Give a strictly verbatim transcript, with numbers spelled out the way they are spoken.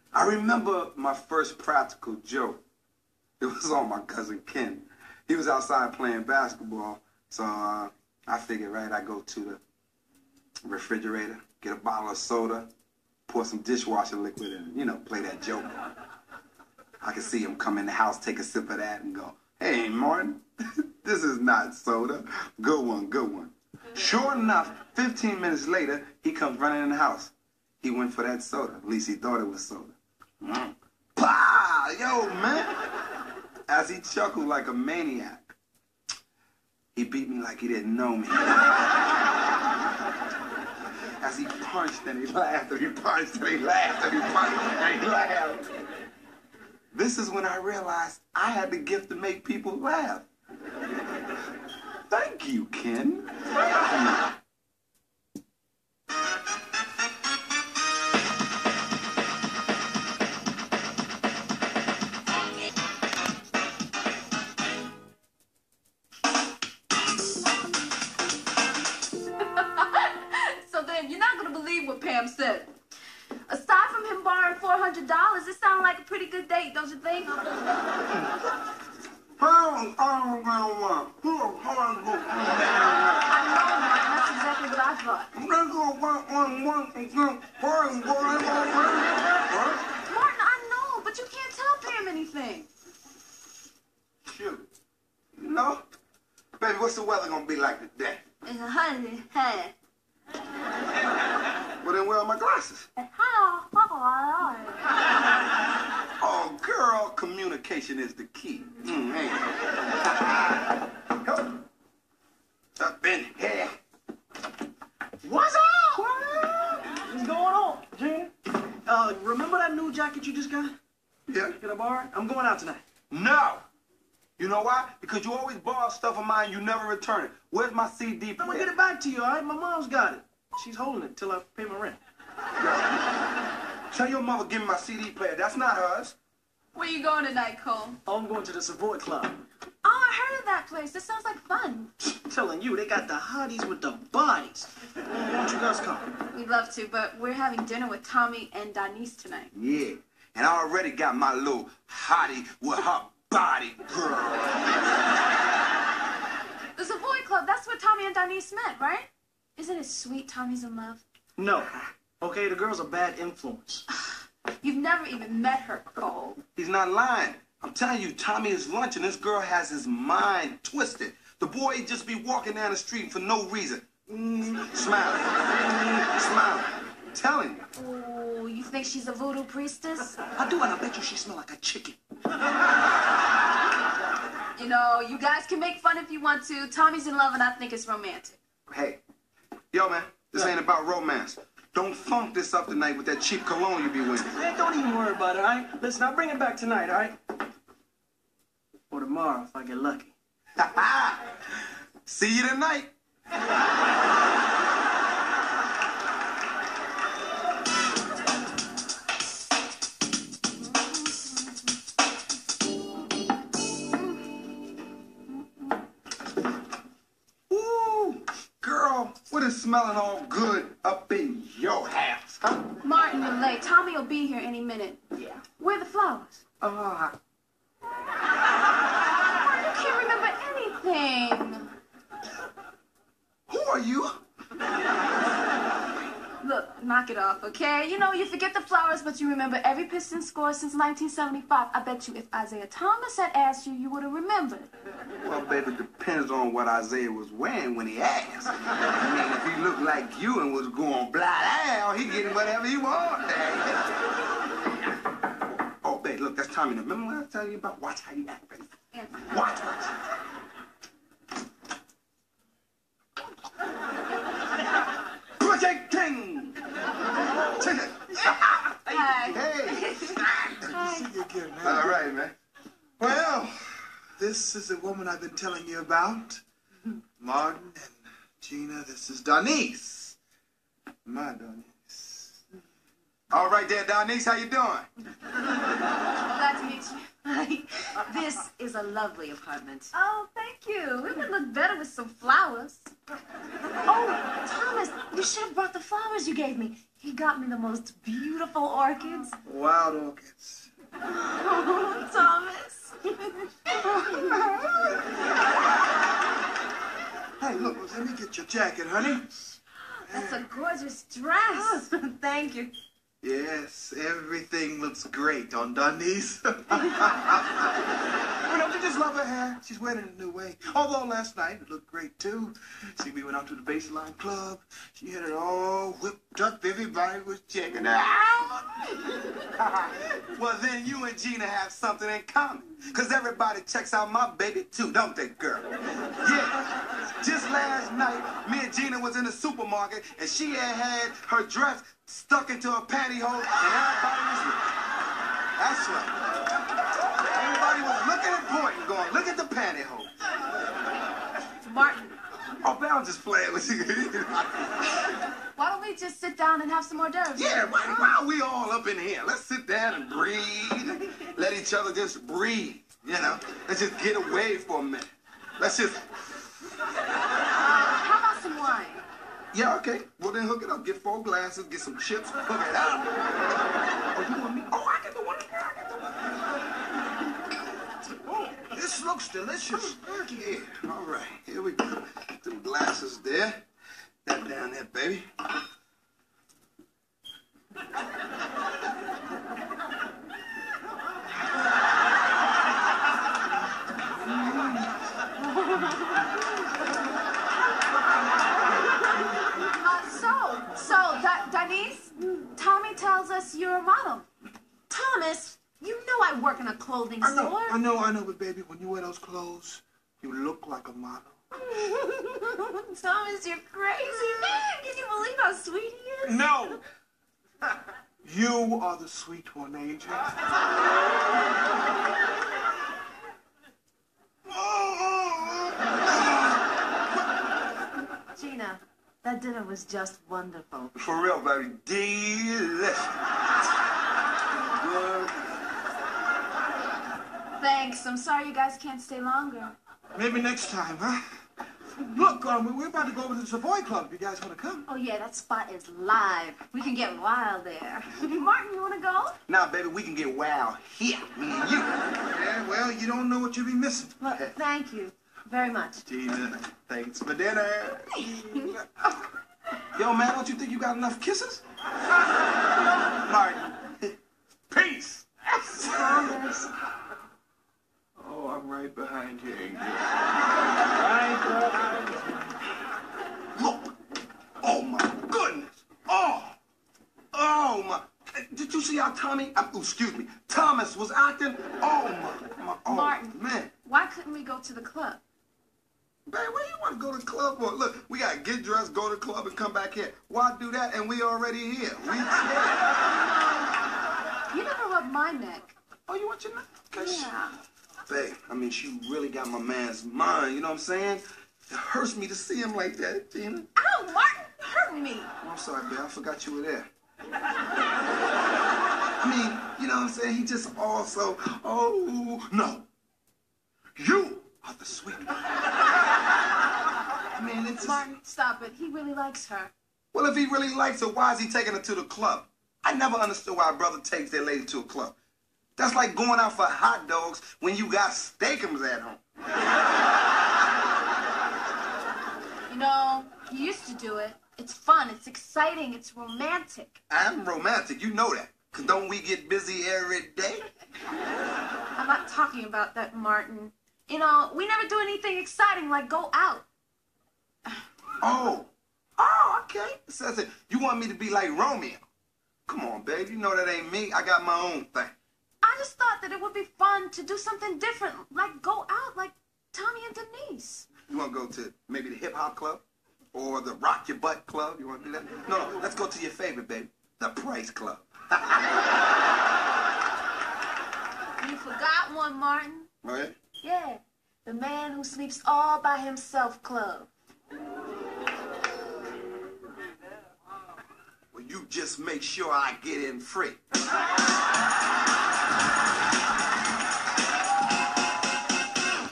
I remember my first practical joke. It was on my cousin Ken. He was outside playing basketball, so uh, I figured, right, I go to the refrigerator, get a bottle of soda, pour some dishwasher liquid in, you know, play that joke. I could see him come in the house, take a sip of that, and go, "Hey, Martin, this is not soda. Good one, good one." Sure enough, fifteen minutes later, he comes running in the house. He went for that soda. At least he thought it was soda. Mm. Pah! Yo, man! As he chuckled like a maniac, he beat me like he didn't know me. As he punched and he laughed and he punched and he laughed and he punched and he laughed. This is when I realized I had the gift to make people laugh. Thank you, Ken. Thank you. So then, you're not going to believe what Pam said. Aside from him borrowing four hundred dollars, it sounded like a pretty good date, don't you think? I know, Martin. That's exactly what I thought. Martin, I know, but you can't tell Pam anything. Shoot. You know? Baby, what's the weather gonna be like today? It's a hundred. Hey. Well, then where are my glasses? Oh, girl, communication is the key. Mm, ain't it? Up in here. What's up? What's going on, Gina? Uh, remember that new jacket you just got? Yeah. Can I borrow it? I'm going out tonight. No. You know why? Because you always borrow stuff of mine, you never return it. Where's my C D player? I'm gonna get it back to you, all right? My mom's got it. She's holding it till I pay my rent. Girl, tell your mother give me my C D player. That's not hers. Where you going tonight, Cole? Oh, I'm going to the Savoy Club. Oh, I heard of that place. That sounds like fun. I'm telling you, they got the hotties with the bodies. Why don't you guys come? We'd love to, but we're having dinner with Tommy and Denise tonight. Yeah. And I already got my little hottie with her body, girl. The Savoy Club, that's where Tommy and Denise met, right? Isn't it sweet Tommy's in love? No. Okay, the girl's a bad influence. You've never even met her, Cole. He's not lying. I'm telling you, Tommy is lunch and this girl has his mind twisted. The boy just be walking down the street for no reason. Mm, smiling. Mm, smiling. I'm telling you. Oh, you think she's a voodoo priestess? I do, and I bet you she smell like a chicken. You know, you guys can make fun if you want to. Tommy's in love and I think it's romantic. Hey, yo, man, this Yeah. ain't about romance. Don't funk this up tonight with that cheap cologne you be wearing. Man, don't even worry about it, all right? Listen, I'll bring it back tonight, all right? Or tomorrow if I get lucky. See you tonight. Ooh, girl, what is smelling all good up in your house, huh? Martin, you're late. Tommy will be here any minute. Yeah. Where are the flowers? Uh, Martin, you can't remember anything. who are you? Look, knock it off, okay? You know, you forget the flowers, but you remember every Pistons score since nineteen seventy-five. I bet you if Isaiah Thomas had asked you, you would have remembered. Well, baby, depends on what Isaiah was wearing when he asked. I mean, if he looked like you and was going blah down, he getting whatever he want. Oh, babe, look, that's Tommy. Now, remember what I was telling you about? Watch how you act, baby. Watch, watch. Project King! Check it. Hi. Hey. Hi. See you again, man. All right, man. Well, this is the woman I've been telling you about. Martin and Gina, this is Denise. My Denise. All right there, Denise, how you doing? Glad to meet you. Hi. This is a lovely apartment. Oh, thank you. It would look better with some flowers. Oh, Thomas, you should have brought the flowers you gave me. He got me the most beautiful orchids. Wild orchids. Oh, Thomas. Hey, look, let me get your jacket, honey. That's a gorgeous dress. Thank you. Yes, everything looks great on Denise. Well, don't you just love her hair? She's wearing it a new way. Although last night it looked great, too. See, we went out to the Baseline Club. She had it all whipped up. Everybody was checking her out. Well, then you and Gina have something in common. Because everybody checks out my baby, too, don't they, girl? Yeah. Just last night, me and Gina was in the supermarket, and she had had her dress stuck into her pantyhose, and everybody was looking. That's right. Everybody was looking and pointing, going, look at the pantyhose. Martin. Oh, man, I'm just playing with you. Why don't we just sit down and have some hors d'oeuvres? Yeah, why, why are we all up in here? Let's sit down and breathe. Let each other just breathe, you know? Let's just get away for a minute. Let's just... How about some wine? Yeah, okay. Well, then hook it up. Get four glasses, get some chips, hook it up. Oh, you want me? Oh, I get the one. I get the one. Oh, this looks delicious. Yeah, all right. Here we go. Them glasses there. That down there, baby. Tommy tells us you're a model. Thomas, you know I work in a clothing I know, store. I know, I know, but baby, when you wear those clothes, you look like a model. Thomas, you're crazy. Can you believe how sweet he is? No! You are the sweet one, Angel. Gina, that dinner was just wonderful. For real, baby. Delicious. Thanks. I'm sorry you guys can't stay longer. Maybe next time, huh? Look, um, we're about to go over to the Savoy Club. If you guys want to come? Oh, yeah, that spot is live. We can get wild there. Martin, you want to go? Now, baby, we can get wild here, me and you. Yeah, well, you don't know what you'll be missing. Well, thank you very much. Gina, thanks for dinner. Yo, man, don't you think you got enough kisses? Martin, peace. Thomas. Oh, I'm right behind you, Angel. Look. Oh, my goodness. Oh. Oh, my. Did you see how Tommy, uh, excuse me, Thomas was acting? Oh, my. my oh, Martin. Man. Why couldn't we go to the club? Babe, where you want to go to the club for? Look, we got to get dressed, go to the club, and come back here. Why do that? And we already here. We You never rubbed my neck. Oh, you want your neck? Okay. Yeah. Babe, I mean, she really got my man's mind, you know what I'm saying? It hurts me to see him like that, Gina. Ow, Martin, hurt me. Oh, I'm sorry, babe. I forgot you were there. I mean, you know what I'm saying? He just also, oh, no. You are the sweet one. I mean, it's just... Martin, stop it. He really likes her. Well, if he really likes her, why is he taking her to the club? I never understood why a brother takes their lady to a club. That's like going out for hot dogs when you got steakums at home. You know, you used to do it. It's fun. It's exciting. It's romantic. I'm romantic. You know that. Because don't we get busy every day? I'm not talking about that, Martin. You know, we never do anything exciting like go out. Oh. Oh, okay. So, so you want me to be like Romeo? Come on, babe. You know that ain't me. I got my own thing. I just thought that it would be fun to do something different, like go out like Tommy and Denise. You want to go to maybe the hip-hop club? Or the rock your butt club? You want to do that? No, no. Let's go to your favorite, baby. The Price Club. You forgot one, Martin. Oh, yeah? Yeah. The Man Who Sleeps All by Himself Club. Well, you just make sure I get in free.